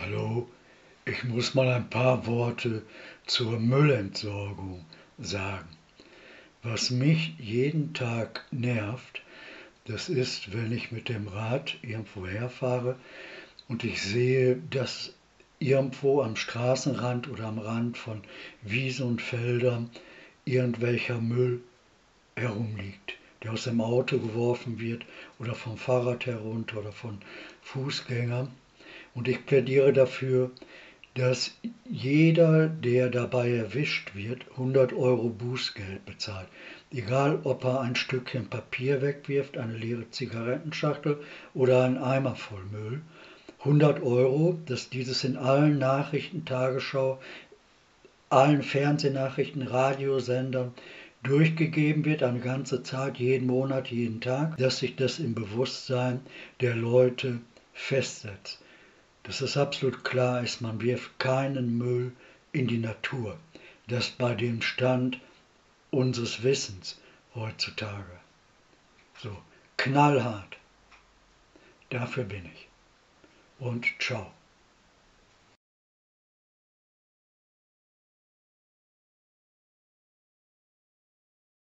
Hallo, ich muss mal ein paar Worte zur Müllentsorgung sagen. Was mich jeden Tag nervt, das ist, wenn ich mit dem Rad irgendwo herfahre und ich sehe, dass irgendwo am Straßenrand oder am Rand von Wiesen und Feldern irgendwelcher Müll herumliegt, der aus dem Auto geworfen wird oder vom Fahrrad herunter oder von Fußgängern. Und ich plädiere dafür, dass jeder, der dabei erwischt wird, 100 € Bußgeld bezahlt. Egal, ob er ein Stückchen Papier wegwirft, eine leere Zigarettenschachtel oder einen Eimer voll Müll. 100 €, dass dieses in allen Nachrichten, Tagesschau, allen Fernsehnachrichten, Radiosendern durchgegeben wird, eine ganze Zeit, jeden Monat, jeden Tag, dass sich das im Bewusstsein der Leute festsetzt. Dass es absolut klar ist, man wirft keinen Müll in die Natur. Das bei dem Stand unseres Wissens heutzutage. So, knallhart. Dafür bin ich. Und ciao.